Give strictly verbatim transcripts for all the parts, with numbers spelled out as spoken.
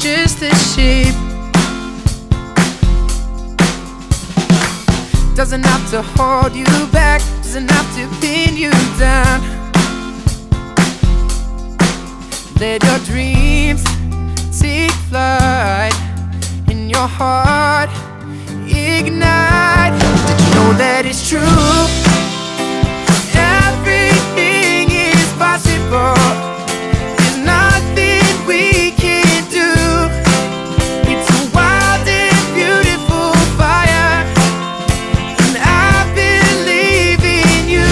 just a shape. Doesn't have to hold you back, doesn't have to pin you down. Let your dreams take flight in your heart, ignite. Did you know that it's true? Everything is possible. There's nothing we can't do. It's a wild and beautiful fire, and I believe in you.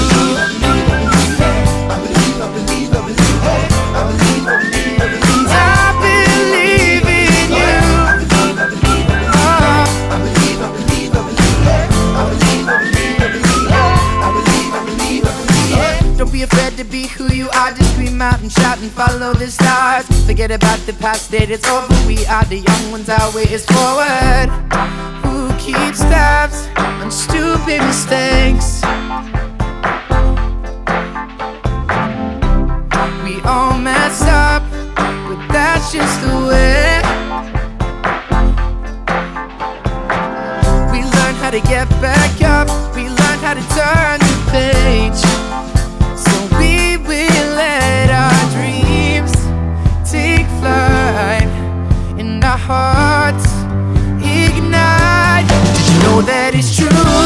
I believe, I believe, I believe, I believe, I believe, I believe, I believe in you. I believe, I believe, I believe, I believe, I believe, I believe, I believe, I believe, I believe. Don't be afraid to be who you are, just scream out and shout and follow the stars. Forget about the past, that it's over. We are the young ones, our way is forward. Who keeps tabs on stupid mistakes? We all mess up, but that's just the way. We learn how to get back up, we learn how to turn the page. So we will let our dreams take flight, and our hearts ignite. Did you know that it's true?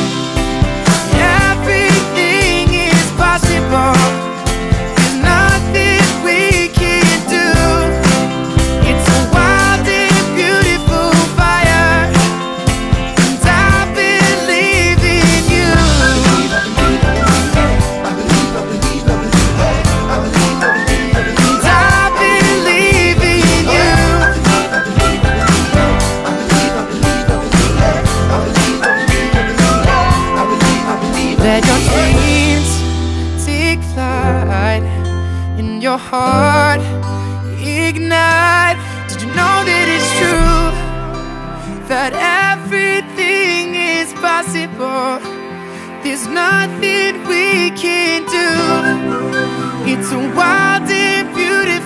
Everything is possible. There's nothing we can't do. It's a wild and beautiful fire, and I believe in you. I believe, I believe, I believe, I believe, I believe, I believe, I believe, and I believe in you. I believe, I believe, I believe, I believe, I believe, I believe, I believe, I believe, I believe. Let your dreams take flight in your heart, ignite. Did you know that it's true? That everything is possible. There's nothing we can't do. It's a wild and beautiful